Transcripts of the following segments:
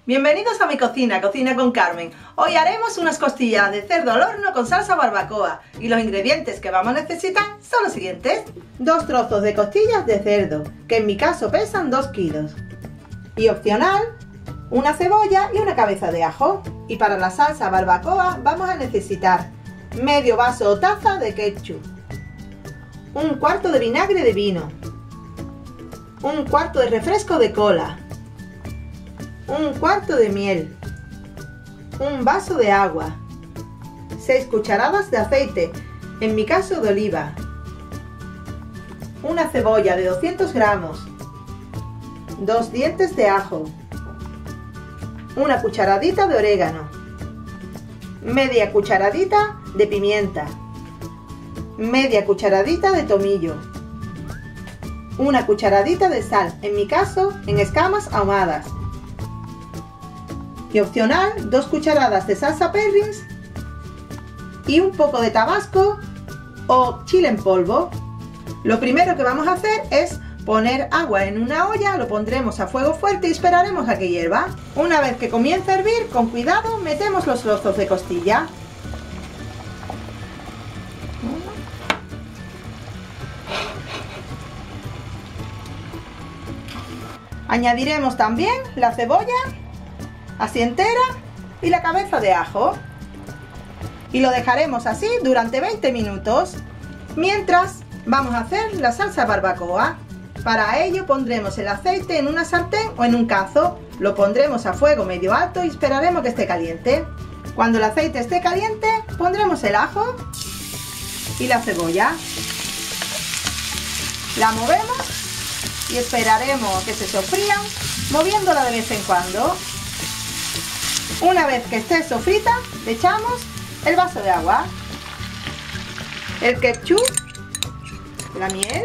Bienvenidos a mi cocina, Cocina con Carmen. Hoy haremos unas costillas de cerdo al horno con salsa barbacoa y los ingredientes que vamos a necesitar son los siguientes. 2 trozos de costillas de cerdo, que en mi caso pesan 2 kilos. Y opcional, una cebolla y una cabeza de ajo. Y para la salsa barbacoa vamos a necesitar medio vaso o taza de ketchup, un cuarto de vinagre de vino, un cuarto de refresco de cola, un cuarto de miel, un vaso de agua, 6 cucharadas de aceite, en mi caso de oliva, una cebolla de 200 gramos, 2 dientes de ajo, una cucharadita de orégano, media cucharadita de pimienta, media cucharadita de tomillo, una cucharadita de sal, en mi caso en escamas ahumadas, y opcional 2 cucharadas de salsa Perrins y un poco de tabasco o chile en polvo. Lo primero que vamos a hacer es poner agua en una olla, lo pondremos a fuego fuerte y esperaremos a que hierva. Una vez que comience a hervir, con cuidado metemos los trozos de costilla. Añadiremos también la cebolla así entera y la cabeza de ajo y lo dejaremos así durante 20 minutos mientras vamos a hacer la salsa barbacoa. Para ello pondremos el aceite en una sartén o en un cazo, lo pondremos a fuego medio alto y esperaremos que esté caliente. Cuando el aceite esté caliente pondremos el ajo y la cebolla, la movemos y esperaremos que se sofrían moviéndola de vez en cuando. Una vez que esté sofrita, le echamos el vaso de agua, el ketchup, la miel,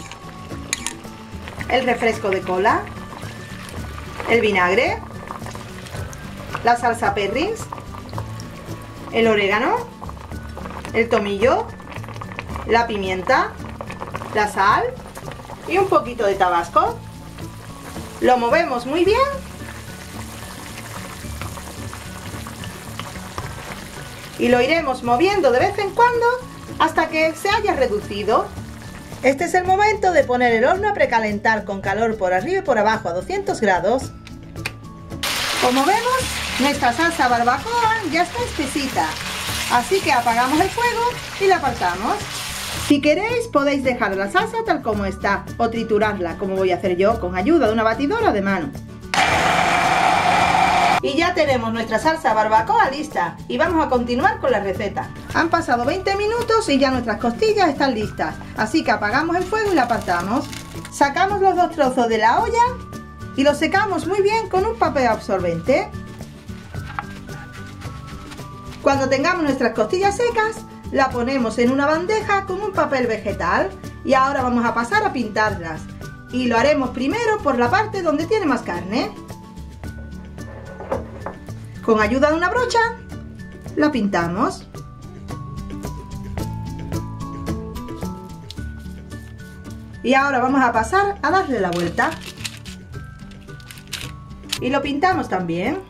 el refresco de cola, el vinagre, la salsa Perrins, el orégano, el tomillo, la pimienta, la sal y un poquito de tabasco. Lo movemos muy bien y lo iremos moviendo de vez en cuando hasta que se haya reducido. Este es el momento de poner el horno a precalentar con calor por arriba y por abajo a 200 grados. Como vemos, nuestra salsa barbacoa ya está espesita, así que apagamos el fuego y la apartamos. Si queréis podéis dejar la salsa tal como está o triturarla, como voy a hacer yo, con ayuda de una batidora de mano. Y ya tenemos nuestra salsa barbacoa lista y vamos a continuar con la receta. Han pasado 20 minutos y ya nuestras costillas están listas, así que apagamos el fuego y la apartamos. Sacamos los 2 trozos de la olla y los secamos muy bien con un papel absorbente. Cuando tengamos nuestras costillas secas, la ponemos en una bandeja con un papel vegetal y ahora vamos a pasar a pintarlas. Y lo haremos primero por la parte donde tiene más carne. Con ayuda de una brocha, la pintamos. Y ahora vamos a pasar a darle la vuelta. Y lo pintamos también.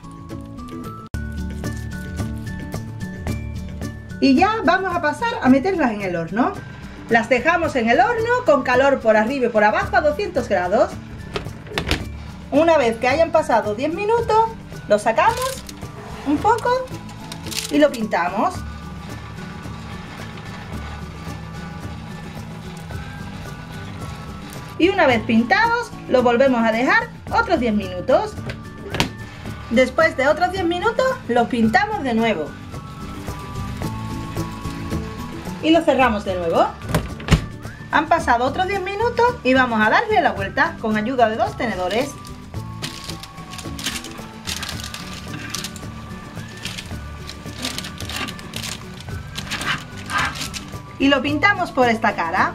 Y ya vamos a pasar a meterlas en el horno. Las dejamos en el horno con calor por arriba y por abajo a 200 grados. Una vez que hayan pasado 10 minutos, lo sacamos un poco y lo pintamos. Y una vez pintados, lo volvemos a dejar otros 10 minutos. Después de otros 10 minutos, lo pintamos de nuevo. Y lo cerramos de nuevo. Han pasado otros 10 minutos y vamos a darle la vuelta con ayuda de 2 tenedores. Y lo pintamos por esta cara.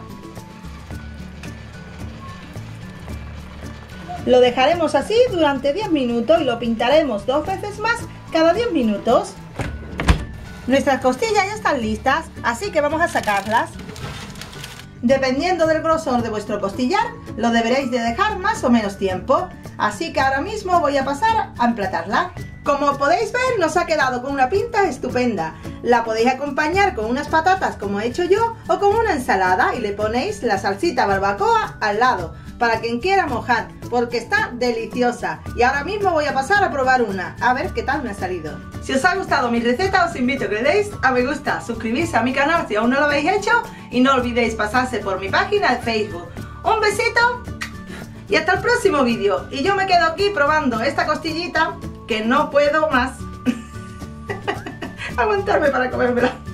Lo dejaremos así durante 10 minutos y lo pintaremos 2 veces más cada 10 minutos. Nuestras costillas ya están listas, así que vamos a sacarlas. Dependiendo del grosor de vuestro costillar, lo deberéis de dejar más o menos tiempo. Así que ahora mismo voy a pasar a emplatarla. Como podéis ver, nos ha quedado con una pinta estupenda. La podéis acompañar con unas patatas como he hecho yo o con una ensalada y le ponéis la salsita barbacoa al lado para quien quiera mojar, porque está deliciosa. Y ahora mismo voy a pasar a probar una, a ver qué tal me ha salido. Si os ha gustado mi receta, os invito a que le deis a me gusta, suscribirse a mi canal si aún no lo habéis hecho y no olvidéis pasarse por mi página de Facebook. Un besito y hasta el próximo vídeo. Y yo me quedo aquí probando esta costillita que no puedo más aguantarme para comérmela.